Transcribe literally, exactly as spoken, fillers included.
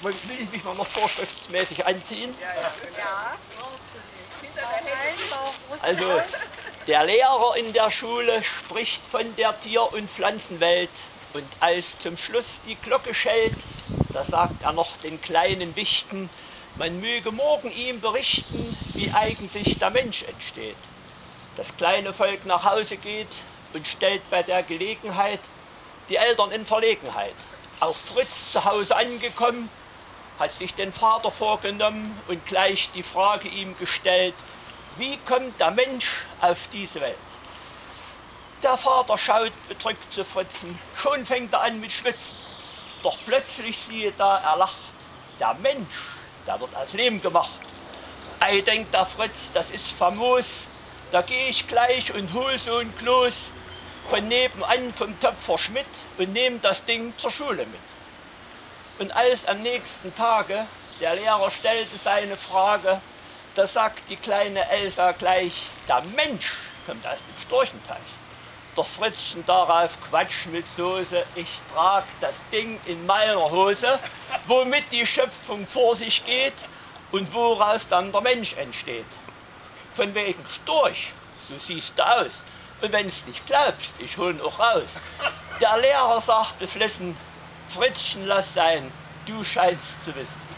will ich mich mal noch vorschriftsmäßig anziehen? Ja. Also, der Lehrer in der Schule spricht von der Tier- und Pflanzenwelt und als zum Schluss die Glocke schellt, da sagt er noch den kleinen Wichten, man möge morgen ihm berichten, wie eigentlich der Mensch entsteht. Das kleine Volk nach Hause geht und stellt bei der Gelegenheit die Eltern in Verlegenheit. Auch Fritz zu Hause angekommen, hat sich den Vater vorgenommen und gleich die Frage ihm gestellt, wie kommt der Mensch auf diese Welt? Der Vater schaut bedrückt zu Fritzen, schon fängt er an mit Schwitzen. Doch plötzlich siehe da, er lacht, der Mensch, der wird aus Lehm gemacht. Ei, denkt der Fritz, das ist famos, da gehe ich gleich und hol so ein Kloß von nebenan vom Töpfer Schmidt und nehme das Ding zur Schule mit. Und als am nächsten Tage der Lehrer stellte seine Frage, da sagt die kleine Elsa gleich, der Mensch kommt aus dem Storchenteich. Doch Fritzchen darauf, Quatsch mit Soße, ich trag das Ding in meiner Hose, womit die Schöpfung vor sich geht und woraus dann der Mensch entsteht. Von wegen Storch, so siehst du aus. Und wenn's nicht glaubst, ich hol ihn auch raus. Der Lehrer sagt beflissen, Fritzchen, lass sein, du scheinst zu wissen.